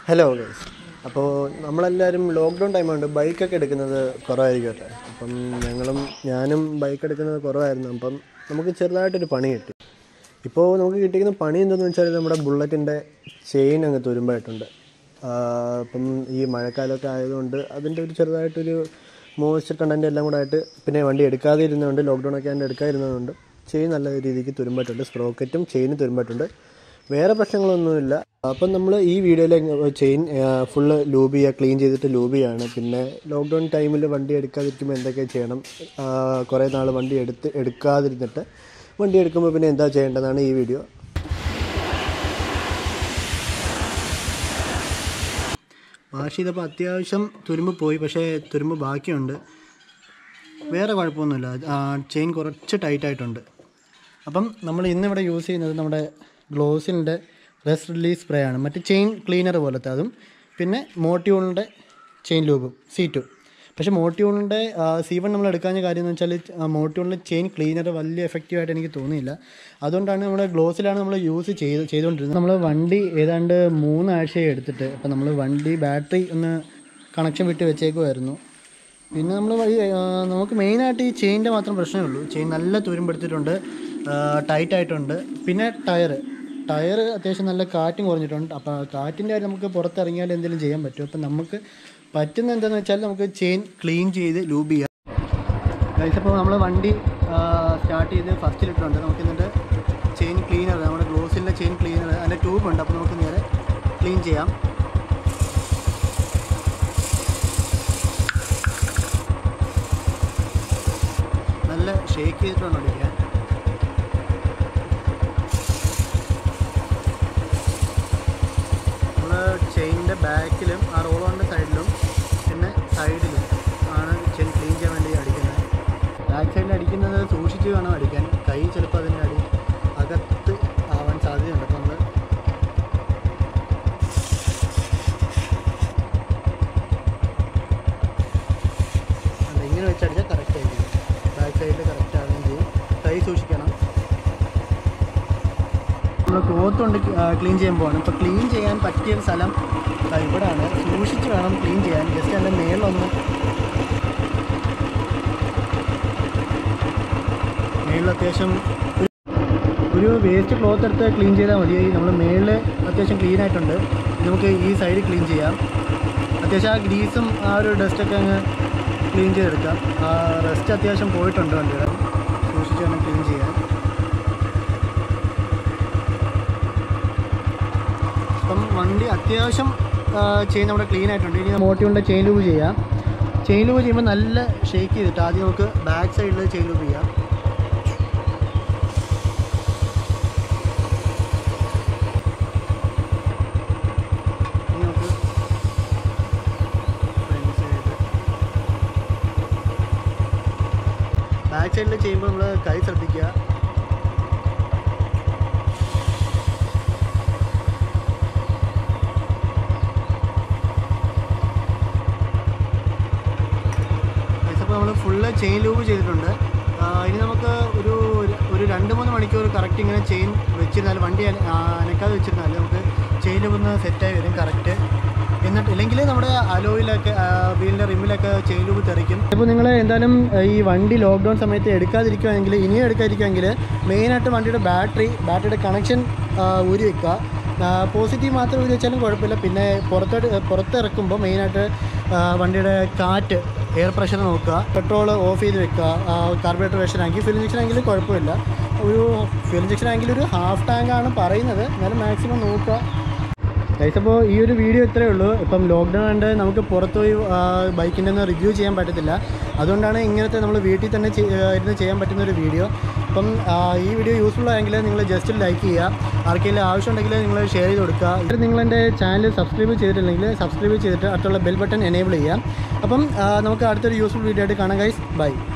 Hello guys. അപ്പോൾ നമ്മളെല്ലാവരും lockdown time കൊണ്ട് ബൈക്കൊക്കെ എടുക്കുന്നത് കുറവായിരിക്കുമല്ലേ. അപ്പം ഞാനും ബൈക്ക് എടുക്കുന്നത് കുറവായിരുന്നു. അപ്പം നമുക്ക് ചെറുതായിട്ടൊരു പണി കിട്ടി. ഇപ്പോൾ നമുക്ക് കിട്ടിയിരിക്കുന്ന പണി എന്താണെന്ന് വെച്ചാൽ നമ്മുടെ ബുള്ളറ്റിൻ്റെ ചെയിൻ അങ്ങ് തുരുമ്പായിട്ടുണ്ട്. അപ്പം ഈ മഴക്കാലമൊക്കെ ആയതുകൊണ്ട് അതിൻ്റെ ഒരു ചെറുതായിട്ടൊരു മോയ്സ്ചർ കണ്ടൻറ്റ് എല്ലാം കൂടെ ആയിട്ട്, പിന്നെ വണ്ടി എടുക്കാതെ ഇരുന്നതുകൊണ്ട്, ലോക്ക്ഡൗണൊക്കെ ആയതുകൊണ്ട് എടുക്കാതിരുന്നതുകൊണ്ട് ചെയിൻ നല്ല രീതിക്ക് തുരുമ്പായിട്ടുണ്ട്. സ്പ്രോക്കറ്റും ചെയിനും തുരുമ്പായിട്ടുണ്ട്. വേറെ പ്രശ്നങ്ങളൊന്നുമില്ല. അപ്പം നമ്മൾ ഈ വീഡിയോയിൽ ചെയിൻ ഫുള്ള് ലൂബ് ചെയ്യുക, ക്ലീൻ ചെയ്തിട്ട് ലൂബ് ചെയ്യുകയാണ്. പിന്നെ ലോക്ക്ഡൗൺ ടൈമിൽ വണ്ടി എടുക്കാതിരിക്കുമ്പോൾ എന്തൊക്കെ ചെയ്യണം, കുറേ നാൾ വണ്ടി എടുക്കാതിരുന്നിട്ട് വണ്ടി എടുക്കുമ്പോൾ പിന്നെ എന്താ ചെയ്യേണ്ടതാണ് ഈ വീഡിയോ. വാഷ് ചെയ്തപ്പോൾ അത്യാവശ്യം തുരുമ്പ് പോയി, പക്ഷേ തുരുമ്പ് ബാക്കിയുണ്ട്. വേറെ കുഴപ്പമൊന്നുമില്ല. ചെയിൻ കുറച്ച് ടൈറ്റായിട്ടുണ്ട്. അപ്പം നമ്മൾ ഇന്നിവിടെ യൂസ് ചെയ്യുന്നത് നമ്മുടെ ഗ്ലോസിൻ്റെ റസ്റ്റ് റിലീസ് സ്പ്രേ ആണ്. മറ്റ് ചെയിൻ ക്ലീനർ പോലത്തെ അതും, പിന്നെ മോട്യൂണിൻ്റെ ചെയിൻ ലൂബും C2. പക്ഷേ മോട്യൂണിൻ്റെ C1 നമ്മൾ എടുക്കാഞ്ഞ കാര്യം എന്ന് വെച്ചാൽ മോട്യൂണിൻ്റെ ചെയിൻ ക്ലീനർ വലിയ എഫക്റ്റീവായിട്ട് എനിക്ക് തോന്നിയില്ല. അതുകൊണ്ടാണ് നമ്മുടെ ഗ്ലോസിലാണ് നമ്മൾ യൂസ് ചെയ്തുകൊണ്ടിരുന്നത്. നമ്മൾ വണ്ടി ഏതാണ്ട് 3 ആഴ്ചയായി എടുത്തിട്ട്. അപ്പം നമ്മൾ വണ്ടി ബാറ്ററി ഒന്ന് കണക്ഷൻ വിട്ട് വെച്ചേക്കുമായിരുന്നു. പിന്നെ നമുക്ക് മെയിനായിട്ട് ഈ ചെയിനിൻ്റെ മാത്രം പ്രശ്നമേ ഉള്ളൂ. ചെയിൻ നല്ല തുരുമ്പെടുത്തിട്ടുണ്ട്, ടൈറ്റായിട്ടുണ്ട്. പിന്നെ ടയർ അത്യാവശ്യം നല്ല കാറ്റും കുറഞ്ഞിട്ടുണ്ട്. അപ്പോൾ കാറ്റിൻ്റെ കാര്യം നമുക്ക് പുറത്തിറങ്ങിയാൽ എന്തെങ്കിലും ചെയ്യാൻ പറ്റും. അപ്പം നമുക്ക് പറ്റുന്ന എന്താണെന്ന് വെച്ചാൽ നമുക്ക് ചെയിൻ ക്ലീൻ ചെയ്ത് ലൂബ് ചെയ്യാം. ഇപ്പോൾ നമ്മൾ വണ്ടി സ്റ്റാർട്ട് ചെയ്ത് ഫസ്റ്റിലിട്ടുണ്ട്. നമുക്ക് എന്നിട്ട് ചെയിൻ ക്ലീനർ, നമ്മുടെ ഗ്ലോസിൻ്റെ ചെയിൻ ക്ലീനർ, അതിൻ്റെ ട്യൂബുണ്ട്. അപ്പോൾ നമുക്ക് നേരെ ക്ലീൻ ചെയ്യാം. നല്ല ഷേക്ക് ചെയ്തിട്ടുണ്ട് അടിക്കാൻ. ചെയിനിൻ്റെ ബാക്കിലും ആ റോളോണിൻ്റെ സൈഡിലും പിന്നെ സൈഡിലും ആണ് ചെയിൻ ക്ലീൻ ചെയ്യാൻ വേണ്ടി അടിക്കുന്നത്. ബാക്ക് സൈഡിൽ അടിക്കുന്നത് സൂക്ഷിച്ച് വേണം അടിക്കാൻ. കൈ ചിലപ്പോൾ അതിൻ്റെ അകത്ത് ആവാൻ സാധ്യതയുണ്ട്. അപ്പോൾ നമ്മൾ ഇങ്ങനെ വെച്ചടിച്ചാൽ കറക്റ്റ് ആയിരിക്കും. ബാക്ക് സൈഡിൽ കറക്റ്റ് ആവുകയും ചെയ്യും. കൈ സൂക്ഷിക്കണം. നമ്മൾ ക്ലോത്ത് കൊണ്ട് ക്ലീൻ ചെയ്യാൻ പോവാണ്. ഇപ്പോൾ ക്ലീൻ ചെയ്യാൻ പറ്റിയ സ്ഥലം ഇവിടെയാണ്. സൂക്ഷിച്ച് വേണം ക്ലീൻ ചെയ്യാൻ. ജസ്റ്റ് അതിൻ്റെ മേളിൽ അത്യാവശ്യം ഒരു വേസ്റ്റ് ക്ലോത്ത് എടുത്ത് ക്ലീൻ ചെയ്താൽ മതി. നമ്മൾ മേളിൽ അത്യാവശ്യം ക്ലീൻ ആയിട്ടുണ്ട്. നമുക്ക് ഈ സൈഡ് ക്ലീൻ ചെയ്യാം. അത്യാവശ്യം ആ ഗ്രീസും ആ ഒരു ഡസ്റ്റൊക്കെ അങ്ങ് ക്ലീൻ ചെയ്തെടുക്കാം. റസ്റ്റ് അത്യാവശ്യം പോയിട്ടുണ്ട് വണ്ടിയുടെ. സൂക്ഷിച്ച് വേണം ക്ലീൻ ചെയ്യാൻ. അപ്പം വണ്ടി അത്യാവശ്യം ചെയിൻ നമ്മുടെ ക്ലീൻ ആയിട്ടുണ്ട്. ഇനി മോട്ടോറിൻ്റെ ചെയിൻ ലൂബ് ചെയ്യാം. ചെയിൻ ലൂബ് ചെയ്യുമ്പോൾ നല്ല ഷേക്ക് ചെയ്തിട്ട് ആദ്യം നമുക്ക് ബാക്ക് സൈഡിൽ ചെയിൻ ലൂബ് ചെയ്യാം. ഇനി നമുക്ക് ബാക്ക് സൈഡിൽ ചെയ്യുമ്പോൾ നമ്മൾ കൈ ശ്രദ്ധിക്കുക. നമ്മൾ ഫുള്ള് ചെയിൻ ലൂബ് ചെയ്തിട്ടുണ്ട്. ഇനി നമുക്ക് ഒരു 2-3 മണിക്കൂർ കറക്റ്റ് ഇങ്ങനെ ചെയിൻ വെച്ചിരുന്നാൽ, വണ്ടി അനക്കാതെ വെച്ചിരുന്നാൽ നമുക്ക് ചെയിൻ ലൂബ് ഒന്ന് സെറ്റായി വരും കറക്റ്റ്. എന്നിട്ട് ഇല്ലെങ്കിൽ നമ്മുടെ അലോയിലൊക്കെ വീലിൻ്റെ റിമ്മിലൊക്കെ ചെയിൻ ലൂബ് തെറിക്കും. ഇപ്പോൾ നിങ്ങൾ എന്തായാലും ഈ വണ്ടി ലോക്ക്ഡൗൺ സമയത്ത് എടുക്കാതിരിക്കുകയാണെങ്കിൽ, ഇനിയും എടുക്കാതിരിക്കുകയാണെങ്കിൽ മെയിനായിട്ട് വണ്ടിയുടെ ബാറ്ററിയുടെ കണക്ഷൻ ഊരി വെക്കുക. പോസിറ്റീവ് മാത്രം ഊരി വെച്ചാലും കുഴപ്പമില്ല. പിന്നെ പുറത്തിറക്കുമ്പോൾ മെയിനായിട്ട് വണ്ടിയുടെ കാറ്റ്, എയർ പ്രഷർ നോക്കുക. പെട്രോൾ ഓഫ് ചെയ്ത് വെക്കുക. കാർബറേറ്റർ പ്രഷർ ആണെങ്കിൽ, ഫ്യൂൽ ഇഞ്ചക്ഷൻ ആണെങ്കിൽ കുഴപ്പമില്ല. ഫ്യൂൽ ഇഞ്ചക്ഷൻ ആണെങ്കിൽ ഒരു ഹാഫ് ടാങ്കാണ് പറയുന്നത്. എന്നാലും മാക്സിമം നോക്കുക. അപ്പോൾ ഈ ഒരു വീഡിയോ ഇത്രയേ ഉള്ളൂ. ഇപ്പം ലോക്ക്ഡൗൺ ഉണ്ട്, നമുക്ക് പുറത്തുപോയി ബൈക്കിൻ്റെ ഒന്ന് റിവ്യൂ ചെയ്യാൻ പറ്റത്തില്ല. അതുകൊണ്ടാണ് ഇങ്ങനത്തെ നമ്മൾ വീട്ടിൽ തന്നെ ഇരുന്ന് ചെയ്യാൻ പറ്റുന്നൊരു വീഡിയോ. അപ്പം ഈ വീഡിയോ യൂസ്ഫുൾ ആയെങ്കിൽ നിങ്ങൾ ജസ്റ്റ് ലൈക്ക് ചെയ്യുക. ആർക്കെങ്കിലും ആവശ്യമുണ്ടെങ്കിൽ നിങ്ങൾ ഷെയർ ചെയ്ത് കൊടുക്കുക. നിങ്ങളെൻ്റെ ചാനൽ സബ്സ്ക്രൈബ് ചെയ്തിട്ടില്ലെങ്കിൽ സബ്സ്ക്രൈബ് ചെയ്തിട്ട് അടുത്തുള്ള ബെൽ ബട്ടൺ എനേബിൾ ചെയ്യാം. അപ്പം നമുക്ക് അടുത്തൊരു യൂസ്ഫുൾ വീഡിയോ ആയിട്ട് കാണാം ഗൈസ്. ബൈ.